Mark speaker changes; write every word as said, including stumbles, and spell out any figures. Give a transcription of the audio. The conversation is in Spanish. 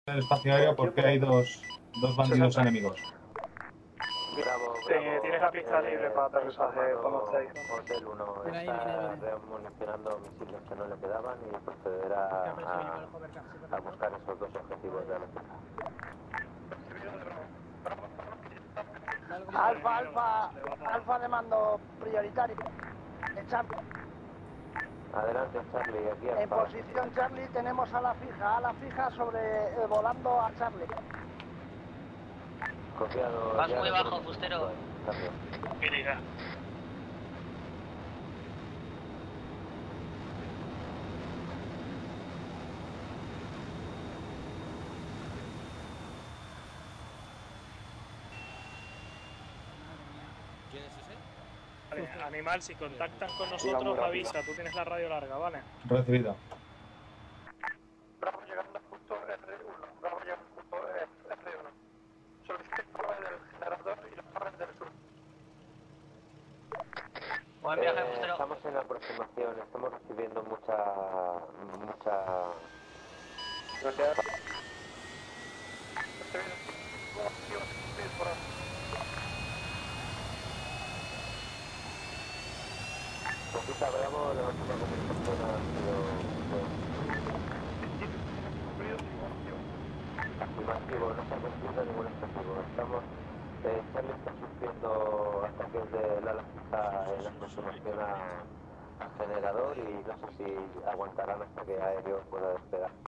Speaker 1: el espacio aéreo porque hay dos, dos bandidos enemigos.
Speaker 2: Bravo,
Speaker 3: Sí,
Speaker 2: bravo.
Speaker 3: tienes la pista
Speaker 2: Eh,
Speaker 3: libre para aterrizaje cuando estéis.
Speaker 2: Hotel uno
Speaker 4: Mira ahí,
Speaker 2: está
Speaker 4: mira ahí, mira.
Speaker 2: remunicionando misiles que no le quedaban y procederá a, a buscar esos dos objetivos de alerta.
Speaker 5: Alfa, alfa, alfa de mando prioritario. Charlie.
Speaker 2: Adelante, Charlie, aquí
Speaker 5: En
Speaker 2: Alfa.
Speaker 5: posición Charlie tenemos a la fija, a la fija sobre eh, volando a Charlie.
Speaker 2: Copiado.
Speaker 6: Vas
Speaker 2: ya
Speaker 6: muy
Speaker 2: lo
Speaker 6: bajo,
Speaker 2: tenemos.
Speaker 6: fustero.
Speaker 2: Cambio.
Speaker 3: Mira.
Speaker 4: ¿Quién es ese?
Speaker 3: Vale, animal, si contactan con nosotros, avisa. Tú tienes la radio larga, ¿vale?
Speaker 1: Recibido.
Speaker 7: Bravo llegando justo R uno. Bravo llegando justo R uno. Solicite torre del generador y las torres del sur.
Speaker 6: Buen viaje,
Speaker 2: Eh,
Speaker 6: fustero.
Speaker 2: estamos en aproximación, estamos recibiendo mucha... mucha...
Speaker 3: Gracias.
Speaker 7: Estoy bien. ¿Cómo sigo? Estoy disparando.
Speaker 2: Copita, Bravo, la última comunicación ha sido... Activativo, no se ha recibido ningún objetivo. Estamos... Eh, Charlie está sufriendo ataques del ala fija en aproximación a, al generador y no sé si aguantarán hasta que aéreo pueda despegar.